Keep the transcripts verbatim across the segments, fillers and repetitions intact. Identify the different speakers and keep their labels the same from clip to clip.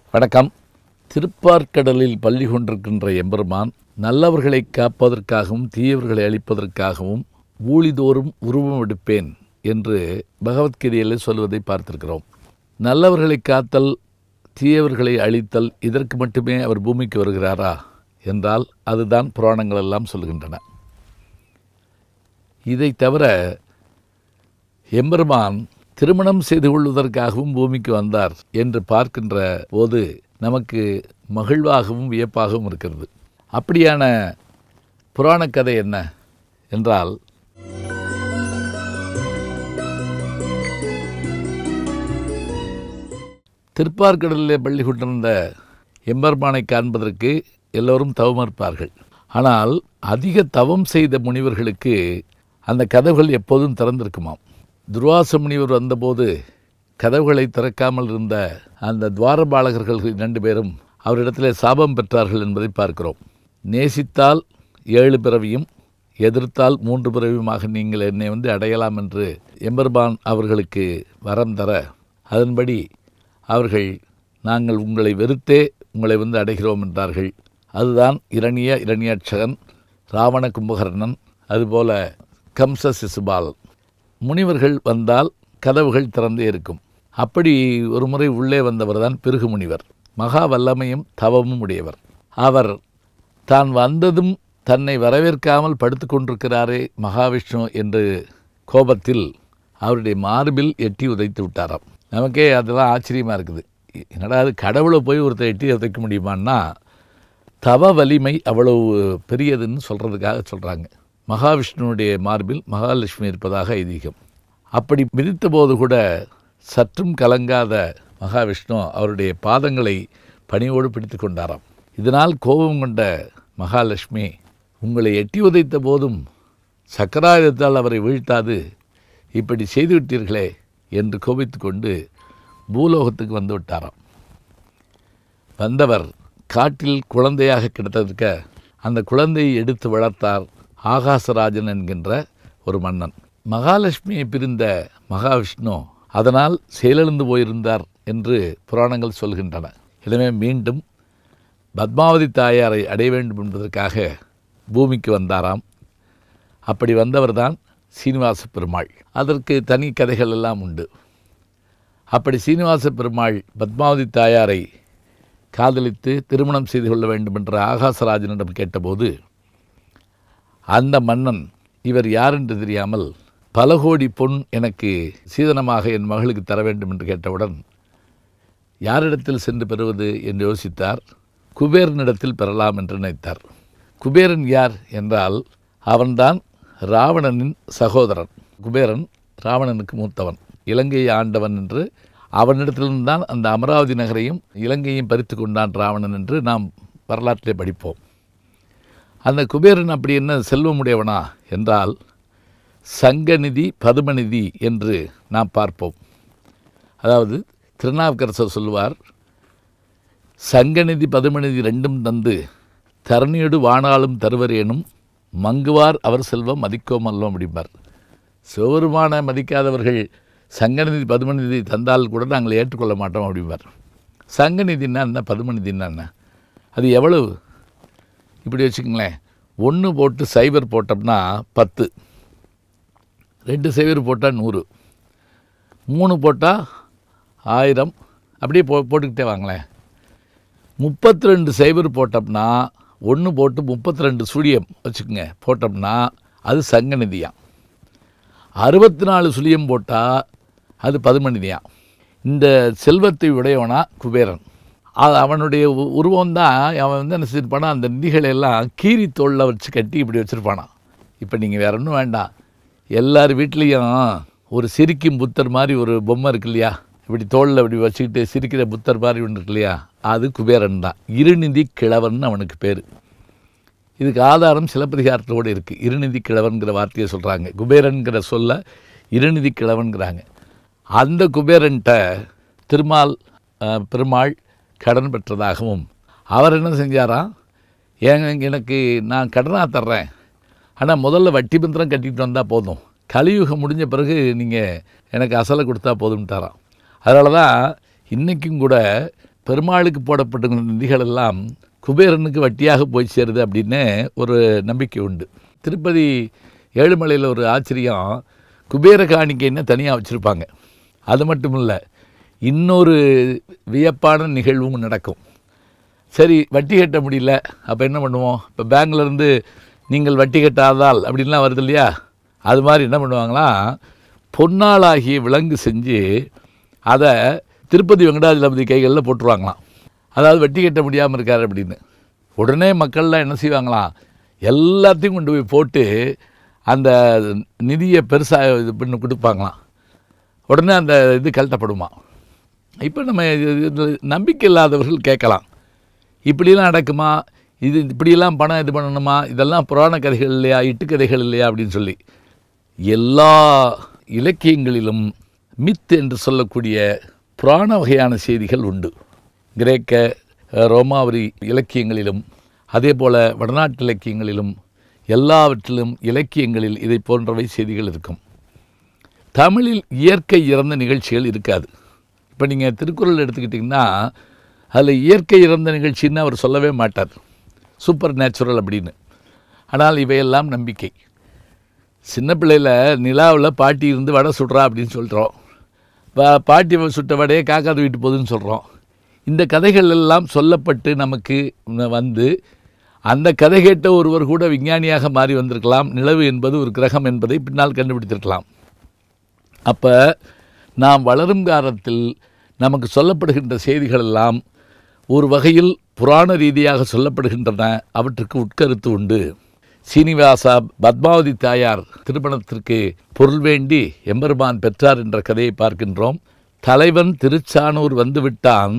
Speaker 1: வணக்கம். திருப்பார்க்கடலில் பள்ளி கொண்டிருக்கின்ற எம்பெருமான் நல்லவர்களை காப்பதற்காகவும் தீயவர்களை அழிப்பதற்காகவும் ஊழிதோறும் உருவம் எடுப்பேன் என்று பகவத்கீதையில் சொல்வதை பார்த்திருக்கிறோம். நல்லவர்களை காத்தல், தீயவர்களை அழித்தல், இதற்கு மட்டுமே அவர் பூமிக்கு வருகிறாரா என்றால் அதுதான் புராணங்கள் எல்லாம் சொல்கின்றன. இதை தவிர எம்பெருமான் திருமணம் செய்து கொள்வதற்காகவும் பூமிக்கு வந்தார் என்று பார்க்கின்ற போது நமக்கு மகிழ்வாகவும் வியப்பாகவும் இருக்கிறது. அப்படியான புராண கதை என்ன என்றால், திருப்பார்க்கடலில் பள்ளி கொண்டிருந்த எம்பெருமானை காண்பதற்கு எல்லோரும் தவமறுப்பார்கள். ஆனால் அதிக தவம் செய்த முனிவர்களுக்கு அந்த கதவுகள் எப்போதும் திறந்திருக்குமாம். துர்வாச முனிவர் வந்தபோது கதவுகளை திறக்காமல் இருந்த அந்த துவாரபாலகர்கள் இரண்டு பேரும் அவரிடத்தில் சாபம் பெற்றார்கள் என்பதை பார்க்கிறோம். நேசித்தால் ஏழு பிறவியும், எதிர்த்தால் மூன்று பிறவியுமாக நீங்கள் என்னை வந்து அடையலாம் என்று எம்பெருமான் அவர்களுக்கு வரம் தர, அதன்படி அவர்கள் நாங்கள் உங்களை வெறுத்தே உங்களை வந்து அடைகிறோம் என்றார்கள். அதுதான் இரணிய இரணியாட்சகன், ராவண கும்பகர்ணன், அதுபோல கம்ச சிசுபால். முனிவர்கள் வந்தால் கதவுகள் திறந்தே இருக்கும். அப்படி ஒரு முறை உள்ளே வந்தவர் தான் பிருகு முனிவர். மகா வல்லமையும் தவமும் உடையவர். அவர் தான் வந்ததும் தன்னை வரவேற்காமல் படுத்து கொண்டிருக்கிறாரே மகாவிஷ்ணு என்று கோபத்தில் அவருடைய மார்பில் எட்டி உதைத்து விட்டாராம். நமக்கே அதெல்லாம் ஆச்சரியமாக இருக்குது. என்னடா அது, கடவுளை போய் ஒருத்தர் எட்டி உதைக்க முடியுமான்னா தவ வலிமை அவ்வளவு பெரியதுன்னு சொல்கிறதுக்காக சொல்கிறாங்க. மகாவிஷ்ணுனுடைய மார்பில் மகாலட்சுமி இருப்பதாக ஐதீகம். அப்படி மிதித்த போது கூட சற்றும் கலங்காத மகாவிஷ்ணு அவருடைய பாதங்களை பணியோடு பிடித்து கொண்டாராம். இதனால் கோபம் கொண்ட மகாலட்சுமி, உங்களை எட்டி உதைத்த போதும் சக்கராயுதத்தால் அவரை வீழ்த்தாது இப்படி செய்துவிட்டீர்களே என்று கோபித்து கொண்டு பூலோகத்துக்கு வந்து விட்டாராம். வந்தவர் காட்டில் குழந்தையாக கிடத்திருக்க அந்த குழந்தையை எடுத்து வளர்த்தார் ஆகாசராஜன் என்கின்ற ஒரு மன்னன். மகாலட்சுமியை பிரிந்த மகாவிஷ்ணு அதனால் செயலிழந்து போயிருந்தார் என்று புராணங்கள் சொல்கின்றன. எனவே மீண்டும் பத்மாவதி தாயாரை அடைய வேண்டும் என்பதற்காக பூமிக்கு வந்தாராம். அப்படி வந்தவர்தான் சீனிவாச பெருமாள். அதற்கு தனி கதைகள் எல்லாம் உண்டு. அப்படி சீனிவாச பெருமாள் பத்மாவதி தாயாரை காதலித்து திருமணம் செய்து கொள்ள வேண்டும் என்ற ஆகாசராஜனிடம் கேட்டபோது அந்த மன்னன் இவர் யார் என்று தெரியாமல் பல கோடி பொன் எனக்கு சீதனமாக என் மகளுக்கு தர வேண்டும் என்று கேட்டவுடன் யாரிடத்தில் சென்று பெறுவது என்று யோசித்தார். குபேரனிடத்தில் பெறலாம் என்று நினைத்தார். குபேரன் யார் என்றால் அவன்தான் ராவணனின் சகோதரன். குபேரன் ராவணனுக்கு மூத்தவன், இலங்கையை ஆண்டவன் என்று அவனிடத்திலிருந்தான் அந்த அமராவதி நகரையும் இலங்கையும் பறித்து கொண்டான் ராவணன் என்று நாம் வரலாற்றிலே படிப்போம். அந்த குபேரன் அப்படி என்ன செல்வமுடையவனா என்றால் சங்கநிதி பதுமநிதி என்று நாம் பார்ப்போம். அதாவது திருநாவுக்கரசர் சொல்லுவார், சங்கநிதி பதுமநிதி ரெண்டும் தந்து தரணியோடு வாணாலும் தருவரேனும் மங்குவார் அவர் செல்வம் மதிக்கோம் அல்லோம் அப்படிம்பார். சிவபெருமான மதிக்காதவர்கள் சங்கநிதி பதுமநிதி தந்தால் கூட நாங்கள் ஏற்றுக்கொள்ள மாட்டோம் அப்படிம்பார். சங்கநிதினா என்ன, பதுமநிதினா என்ன, அது எவ்வளவு? இப்படி வச்சுக்கங்களேன், ஒன்று போட்டு சைபர் போட்டோம்னா பத்து, ரெண்டு சைபர் போட்டால் நூறு, மூணு போட்டால் ஆயிரம், அப்படியே போ போட்டுக்கிட்டே வாங்களேன். முப்பத்தி ரெண்டு சைபர் போட்டோம்னா ஒன்று போட்டு முப்பத்தி ரெண்டு சுழியம் வச்சுக்கோங்க போட்டோம்னா அது சங்கநிதியாம். அறுபத்தி நாலு சுழியம் போட்டால் அது பதுமநிதியாம். இந்த செல்வத்தை உடையவனா குபேரன். அது அவனுடைய உருவம்தான். அவன் வந்து என்ன செஞ்சிருப்பானா, அந்த நிதிகளெல்லாம் கீரி தோளில் வச்சு கட்டி இப்படி வச்சுருப்பானா. இப்போ நீங்கள் வேற ஒன்றும் வேண்டாம், எல்லார் வீட்லேயும் ஒரு சிரிக்கும் புத்தர் மாதிரி ஒரு பொம்மை இருக்கு இல்லையா, இப்படி தோளில் இப்படி வச்சுக்கிட்டு சிரிக்கிற புத்தர் மாதிரி ஒன்று இருக்கு இல்லையா, அது குபேரன் தான். இருநிதி கிழவன் அவனுக்கு பேர். இதுக்கு ஆதாரம் சிலப்பதிகாரத்தோடு இருக்குது. இருநிதி கிழவன்கிற வார்த்தையை சொல்கிறாங்க. குபேரன்கிற சொல்ல இருநிதி கிழவன்கிறாங்க. அந்த குபேரன்ட்ட திருமால் பெருமாள் கடன் பெற்றதாகவும், அவர் என்ன செஞ்சாராம், ஏங்க எனக்கு நான் கடனாக தர்றேன், ஆனால் முதல்ல வட்டி பத்திரம் கட்டிகிட்டு வந்தால் போதும், கலியுகம் முடிஞ்ச பிறகு நீங்கள் எனக்கு அசலை கொடுத்தா போதும்ட்டாராம். அதனால தான் இன்றைக்கும் கூட பெருமாளுக்கு போடப்பட்ட நிதிகள் எல்லாம் குபேரனுக்கு வட்டியாக போய் சேருது அப்படின்னு ஒரு நம்பிக்கை உண்டு. திருப்பதி ஏழுமலையில் ஒரு ஆச்சரியம், குபேர காணிக்கைன்னு தனியாக வச்சுருப்பாங்க. அது மட்டும் இல்லை, இன்னொரு வியப்பான நிகழ்வும் நடக்கும். சரி, வட்டி கட்ட முடியல, அப்போ என்ன பண்ணுவோம்? இப்போ பேங்க்லேருந்து நீங்கள் வட்டி கட்டாதால் அப்படின்லாம் வருது இல்லையா? அது மாதிரி என்ன பண்ணுவாங்களாம், பொன்னாளாகிய விலங்கு செஞ்சு அதை திருப்பதி வெங்கடாஜலபதி கைகளில் போட்டுருவாங்களாம். அதாவது வட்டி கட்ட முடியாமல் இருக்கார் அப்படின்னு. உடனே மக்கள்லாம் என்ன செய்வாங்களாம், எல்லாத்தையும் கொண்டு போய் போட்டு அந்த நிதியை பெருசாக இது பண்ணி கொடுப்பாங்களாம். உடனே அந்த இது கழட்டப்படுமா. இப்போ நம்ம நம்பிக்கை இல்லாதவர்கள் கேட்கலாம், இப்படிலாம் நடக்குமா, இது இப்படியெல்லாம் பணம் இது பண்ணணுமா, இதெல்லாம் புராண கதைகள் இல்லையா, இட்டுக்கதைகள் இல்லையா அப்படின்னு சொல்லி. எல்லா இலக்கியங்களிலும் மித் என்று சொல்லக்கூடிய புராண வகையான செய்திகள் உண்டு. கிரேக்க ரோமாவரி இலக்கியங்களிலும் அதே போல் வடநாட்டு இலக்கியங்களிலும் எல்லாவற்றிலும் இலக்கியங்களில் இதை போன்றவை செய்திகள் இருக்கும். தமிழில் இயற்கை இறந்த நிகழ்ச்சிகள் இருக்காது. இப்போ நீங்கள் திருக்குறள் எடுத்துக்கிட்டிங்கன்னா அதில் இயற்கை இறந்த நிகழ்ச்சின்னு அவர் சொல்லவே மாட்டார், சூப்பர் நேச்சுரல் அப்படின்னு. ஆனால் இவையெல்லாம் நம்பிக்கை. சின்ன பிள்ளையில் நிலாவில் பாட்டி இருந்து வடை சுடுறா அப்படின்னு சொல்கிறோம். பாட்டி சுட்ட வடையை காக்காத வீட்டு போகுதுன்னு சொல்கிறோம். இந்த கதைகள் எல்லாம் சொல்லப்பட்டு நமக்கு வந்து அந்த கதை கேட்ட ஒருவர் கூட விஞ்ஞானியாக மாறி வந்திருக்கலாம். நிலவு என்பது ஒரு கிரகம் என்பதை பின்னால் கண்டுபிடித்திருக்கலாம். அப்போ நாம் வளரும் காலத்தில் நமக்கு சொல்லப்படுகின்ற செய்திகள் எல்லாம் ஒரு வகையில் புராண ரீதியாக சொல்லப்படுகின்றன. அவற்றுக்கு உட்கருத்து உண்டு. சீனிவாசா பத்மாவதி தாயார் திருமணத்திற்கு பொருள் வேண்டி எம்பெருமான் பெற்றார் என்ற கதையை பார்க்கின்றோம். தலைவன் திருச்சானூர் வந்துவிட்டான்,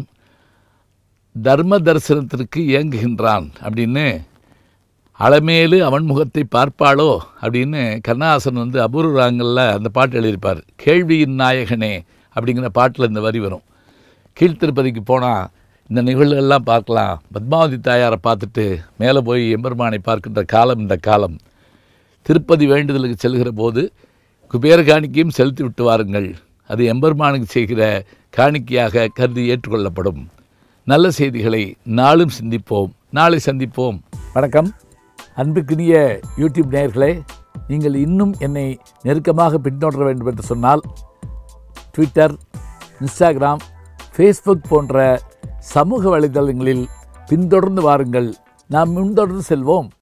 Speaker 1: தர்ம தரிசனத்திற்கு இயங்குகின்றான் அப்படின்னு அளமேலு அவன் முகத்தை பார்ப்பாளோ அப்படின்னு கண்ணாசன் வந்து அபூர்வ ராகங்களில் அந்த பாட்டு எழுதியிருப்பார். கேள்வியின் நாயகனே அப்படிங்கிற பாட்டில் இந்த வரி வரும். கீழ்த்திருப்பதிக்கு போனால் இந்த நிகழ்வுகள்லாம் பார்க்கலாம். பத்மாவதி தாயாரை பார்த்துட்டு மேலே போய் எம்பெருமானை பார்க்கின்ற காலம் இந்த காலம். திருப்பதி வேண்டுதலுக்கு செல்கிற போது குபேர காணிக்கையும் செலுத்தி விட்டு வாருங்கள், அது எம்பெருமானுக்கு செய்கிற காணிக்கையாக கருதி ஏற்றுக்கொள்ளப்படும். நல்ல செய்திகளை நாளும் சிந்திப்போம், நாளை சந்திப்போம். வணக்கம். அன்புக்குரிய யூடியூப் நேயர்களே, நீங்கள் இன்னும் என்னை நெருக்கமாக பின்தொடர வேண்டும் என்று சொன்னால் ட்விட்டர், இன்ஸ்டாகிராம், ஃபேஸ்புக் போன்ற சமூக வலைதளங்களில் பின்தொடர்ந்து வாருங்கள். நாம் முன்தொடர்ந்து செல்வோம்.